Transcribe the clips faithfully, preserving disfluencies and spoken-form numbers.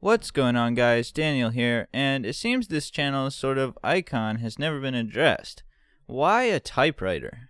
What's going on, guys? Daniel here, and it seems this channel's sort of icon has never been addressed. Why a typewriter?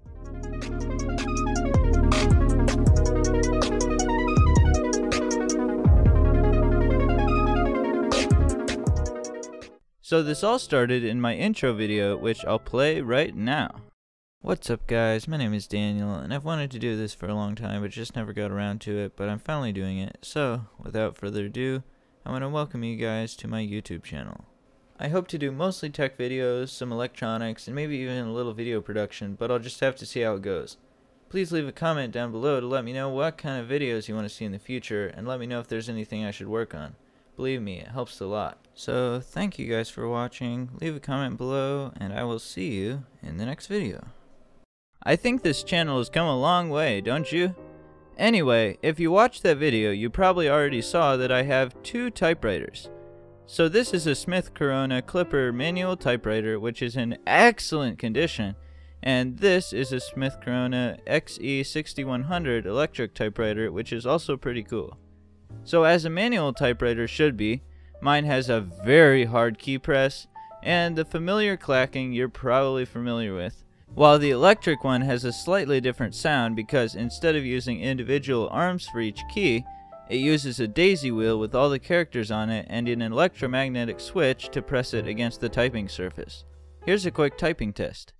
So this all started in my intro video, which I'll play right now. What's up, guys? My name is Daniel, and I've wanted to do this for a long time but just never got around to it, but I'm finally doing it. So without further ado, I want to welcome you guys to my YouTube channel. I hope to do mostly tech videos, some electronics, and maybe even a little video production, but I'll just have to see how it goes. Please leave a comment down below to let me know what kind of videos you want to see in the future, and let me know if there's anything I should work on. Believe me, it helps a lot. So thank you guys for watching, leave a comment below, and I will see you in the next video. I think this channel has come a long way, don't you? Anyway, if you watched that video, you probably already saw that I have two typewriters. So this is a Smith Corona Clipper manual typewriter, which is in excellent condition, and this is a Smith Corona X E sixty-one hundred electric typewriter, which is also pretty cool. So as a manual typewriter should be, mine has a very hard key press, and the familiar clacking you're probably familiar with. While the electric one has a slightly different sound because instead of using individual arms for each key, it uses a daisy wheel with all the characters on it and an electromagnetic switch to press it against the typing surface. Here's a quick typing test.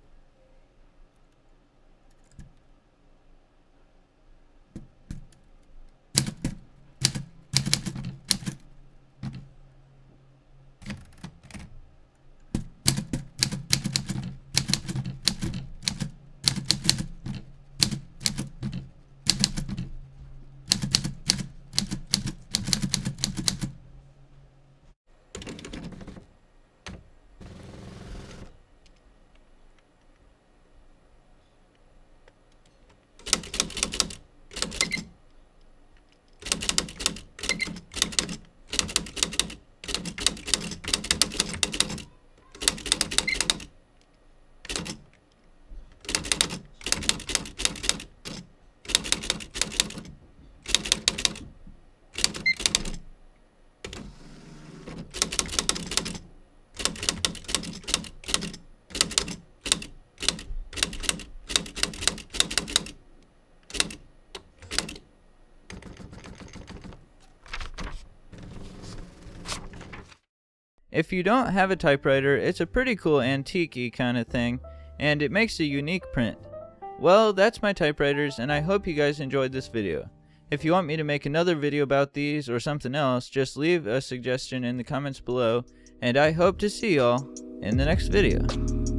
If you don't have a typewriter, it's a pretty cool antique-y kind of thing, and it makes a unique print. Well, that's my typewriters, and I hope you guys enjoyed this video. If you want me to make another video about these or something else, just leave a suggestion in the comments below, and I hope to see y'all in the next video.